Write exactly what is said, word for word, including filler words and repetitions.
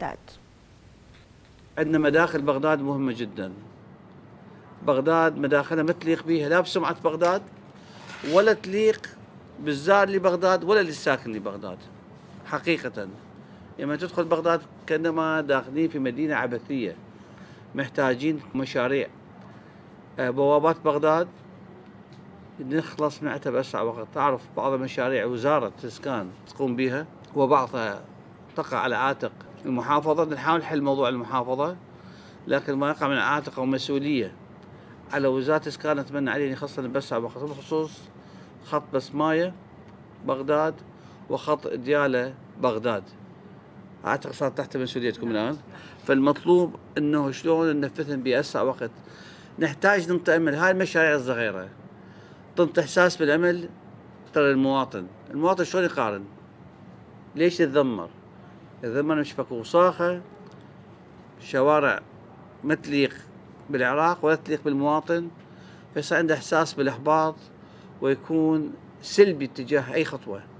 بغداد؟ عندنا مداخل بغداد مهمة جدا. بغداد مداخلها ما تليق بيها لا بسمعة بغداد ولا تليق بالزار لبغداد ولا للساكن لبغداد حقيقة. لما تدخل بغداد كأنما داخلين في مدينة عبثية، محتاجين مشاريع. بوابات بغداد نخلص معتها بأسرع وقت. تعرف بعض المشاريع وزارة الإسكان تقوم بها وبعضها تقع على عاتق المحافظة. نحاول حل موضوع المحافظة، لكن ما يقع من عاتق ومسؤولية على وزارة الإسكان. أتمنى عليه أن يخصص بأسرع وقت، بخصوص خط بسماية بغداد وخط ديالى بغداد. أعتقد صار تحت مسؤوليتكم الآن. فالمطلوب أنه شلون ننفذهم بأسرع وقت. نحتاج ننطي أمل. هاي المشاريع الصغيرة تنطي إحساس بالأمل ترى المواطن. المواطن شلون يقارن؟ ليش يتذمر؟ يتذمر مش فكو وصاخة شوارع ما تليق بالعراق ولا تليق بالمواطن، فيصير عنده إحساس بالإحباط ويكون سلبي تجاه أي خطوة.